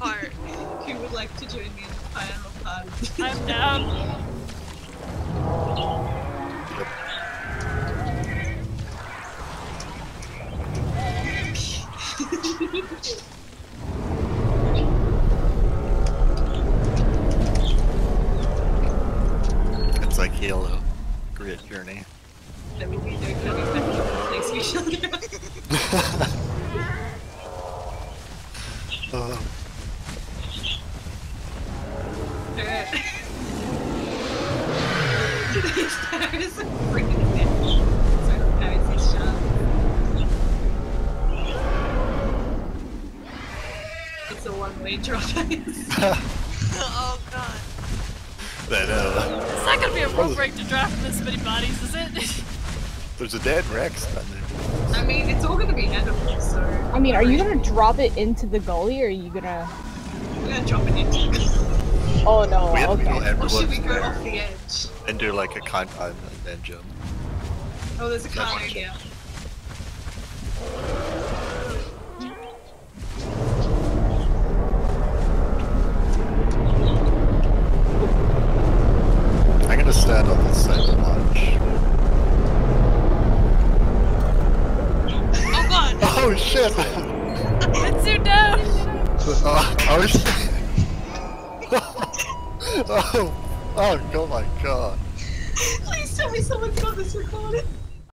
part. Who would like to join me in the final party? I'm down. It's like Halo. Great journey. There will be no coming back to replace each other. These parrots are freaking dead. So the parrots are sharp. It's a one-way drop. Oh god. But, It's not gonna be a rope break to drop this many bodies, is it? there's a dead Rex down there. I mean, it's all gonna be edible, so... I mean, are you gonna drop it into the gully, or are you gonna... I'm gonna drop it into the Oh no, We have to go okay. Or should we everyone's go there off the edge? and do like a countdown and then jump. Oh, there's a car That's right here. I'm gonna stand on this side and watch. Oh god! Oh shit! Let's do down! Oh shit! Oh my god. Please tell me someone's got this recorded.